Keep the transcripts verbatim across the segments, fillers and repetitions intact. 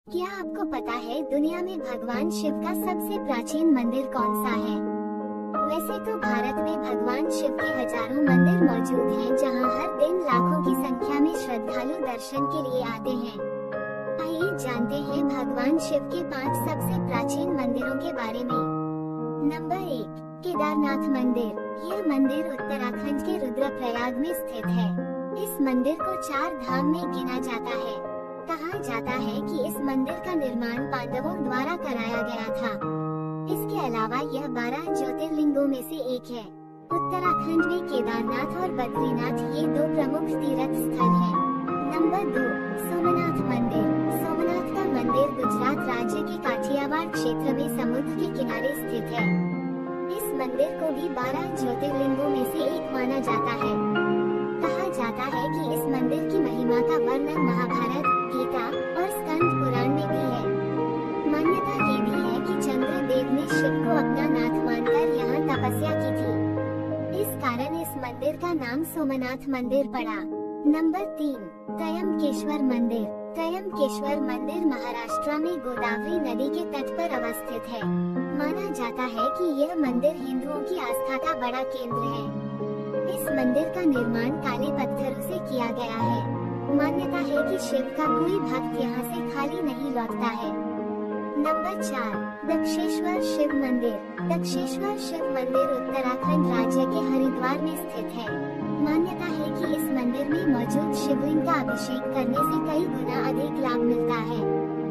क्या आपको पता है दुनिया में भगवान शिव का सबसे प्राचीन मंदिर कौन सा है? वैसे तो भारत में भगवान शिव के हजारों मंदिर मौजूद हैं, जहां हर दिन लाखों की संख्या में श्रद्धालु दर्शन के लिए आते हैं। आइए जानते हैं भगवान शिव के पांच सबसे प्राचीन मंदिरों के बारे में। नंबर एक, केदारनाथ मंदिर। यह मंदिर उत्तराखंड के रुद्रप्रयाग में स्थित है। इस मंदिर को चार धाम में गिना जाता है। कहा जाता है कि इस मंदिर का निर्माण पांडवों द्वारा कराया गया था। इसके अलावा यह बारह ज्योतिर्लिंगों में से एक है। उत्तराखंड में केदारनाथ और बद्रीनाथ ये दो प्रमुख तीर्थ स्थल हैं। नंबर दो, सोमनाथ मंदिर। सोमनाथ का मंदिर गुजरात राज्य के काठियावाड़ क्षेत्र में समुद्र के किनारे स्थित है। इस मंदिर को भी बारह ज्योतिर्लिंगों में से एक माना जाता है। कहा जाता है कि इस मंदिर की महिमा का वर्णन महाभारत, गीता और स्कंद पुराण में भी है। मान्यता ये भी है कि चंद्रदेव ने शिव को अपना नाथ मानकर यहाँ तपस्या की थी। इस कारण इस मंदिर का नाम सोमनाथ मंदिर पड़ा। नंबर तीन, त्रयंबकेश्वर मंदिर। त्रयंबकेश्वर मंदिर महाराष्ट्र में गोदावरी नदी के तट पर अवस्थित है। माना जाता है कि यह मंदिर हिंदुओं की आस्था का बड़ा केंद्र है। इस मंदिर का निर्माण काले पत्थरों से किया गया है। मान्यता है कि शिव का कोई भक्त यहाँ से खाली नहीं लौटता है। नंबर चार, दक्षेश्वर शिव मंदिर। दक्षेश्वर शिव मंदिर उत्तराखंड राज्य के हरिद्वार में स्थित है। मान्यता है कि इस मंदिर में मौजूद शिवलिंग का अभिषेक करने से कई गुना अधिक लाभ मिलता है।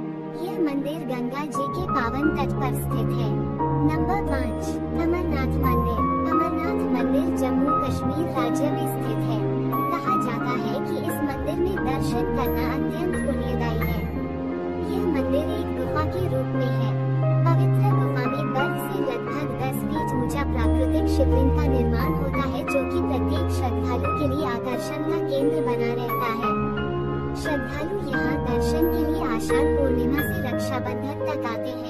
यह मंदिर गंगा जी के पावन तट पर स्थित है। नंबर पाँच, अमरनाथ मंदिर। अमरनाथ मंदिर जम्मू कश्मीर राज्य में स्थित है। कहा जाता है कि इस मंदिर में दर्शन करना अत्यंत पुण्यदायी है। यह मंदिर एक गुफा के रूप में है। पवित्र गुफा में बर्फ से लगभग दस फीट ऊंचा प्राकृतिक शिवलिंग का निर्माण होता है, जो कि प्रत्येक श्रद्धालु के लिए आकर्षण का केंद्र बना रहता है। श्रद्धालु यहाँ दर्शन के लिए आषाढ़ पूर्णिमा से रक्षाबंधन तक आते हैं।